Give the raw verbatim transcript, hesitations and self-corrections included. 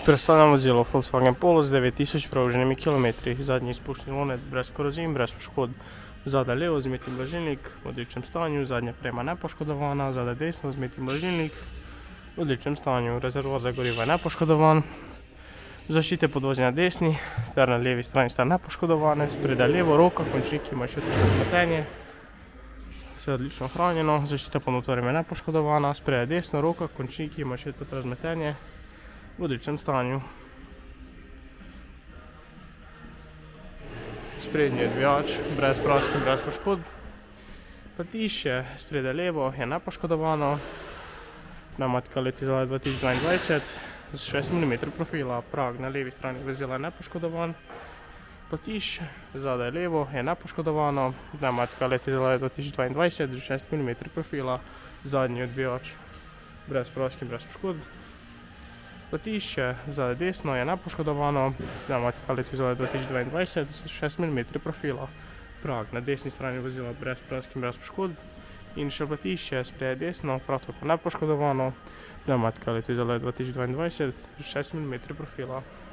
Predstavljamo vozilo Volkswagen Polo z devet tisoč provoženimi kilometri. Zadnji izpušni lonec brez korozij, brez poškodb. Zadaj levo zmeti blažilnik v odličnem stanju, zadnja prema nepoškodovana, zadaj desno zmeti blažilnik v odličnem stanju. Rezervoar za gorivo je nepoškodovan. Zaščite podvozja na desni ter na levi strani sta nepoškodovane. Spredaj levo roka, končnik ima še tudi razmetenje. Vse odlično ohranjeno. Zaščita pod motorjem je nepoškodovana. Spredaj desno roka, končnik ima še tudi razmetenje. V odličnem stanju. Sprednji odbijač, brez prask in brez poškodb. Platišče spredaj levo je nepoškodovano. Pneumatika let izdelave dva tisoč dvaindvajset z šest milimetrov profila. Prag na levi strani vozila je nepoškodovan. Platišče zadaj levo je nepoškodovano. Pneumatika let izdelave dva tisoč dvaindvajset z šest milimetrov profila. Zadnji odbijač, brez prask in brez poškodb. Platišče zadaj desno je nepoškodovano. Pneumatika let izdelave dva tisoč dvaindvajset z šest milimetrov profila. Prag na desni strani vozila brez prask in brez poškodb. In še platišče spredaj desno, prav tako nepoškodovano. Pneumatika let izdelave dva tisoč dvaindvajset z šest milimetrov profila.